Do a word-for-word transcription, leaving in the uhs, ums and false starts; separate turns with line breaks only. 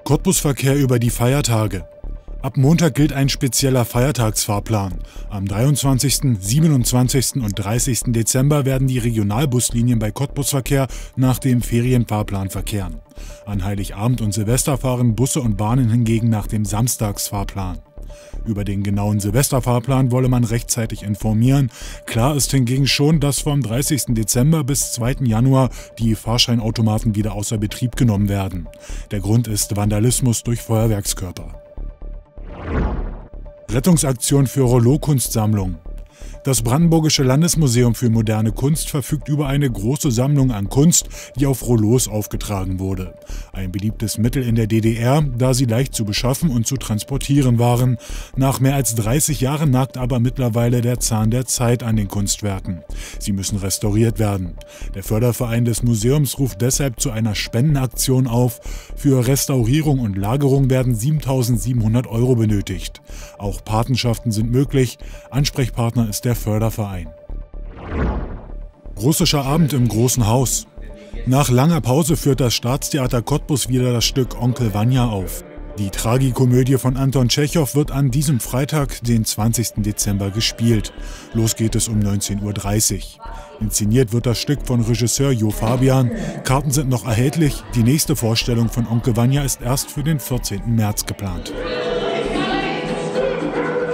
Cottbus-Verkehr über die Feiertage. Ab Montag gilt ein spezieller Feiertagsfahrplan. Am dreiundzwanzigsten, siebenundzwanzigsten und dreißigsten Dezember werden die Regionalbuslinien bei Cottbus-Verkehr nach dem Ferienfahrplan verkehren. An Heiligabend und Silvester fahren Busse und Bahnen hingegen nach dem Samstagsfahrplan. Über den genauen Silvesterfahrplan wolle man rechtzeitig informieren. Klar ist hingegen schon, dass vom dreißigsten Dezember bis zweiten Januar die Fahrscheinautomaten wieder außer Betrieb genommen werden. Der Grund ist Vandalismus durch Feuerwerkskörper. Rettungsaktion für Rouleau-Kunstsammlung. Das Brandenburgische Landesmuseum für moderne Kunst verfügt über eine große Sammlung an Kunst, die auf Rouleaus aufgetragen wurde. Ein beliebtes Mittel in der D D R, da sie leicht zu beschaffen und zu transportieren waren. Nach mehr als dreißig Jahren nagt aber mittlerweile der Zahn der Zeit an den Kunstwerken. Sie müssen restauriert werden. Der Förderverein des Museums ruft deshalb zu einer Spendenaktion auf. Für Restaurierung und Lagerung werden siebentausendsiebenhundert Euro benötigt. Auch Patenschaften sind möglich. Ansprechpartner ist der Förderverein. Russischer Abend im Großen Haus. Nach langer Pause führt das Staatstheater Cottbus wieder das Stück Onkel Vanya auf. Die Tragikomödie von Anton Tschechow wird an diesem Freitag, den zwanzigsten Dezember, gespielt. Los geht es um neunzehn Uhr dreißig. Inszeniert wird das Stück von Regisseur Jo Fabian. Karten sind noch erhältlich. Die nächste Vorstellung von Onkel Vanya ist erst für den vierzehnten März geplant.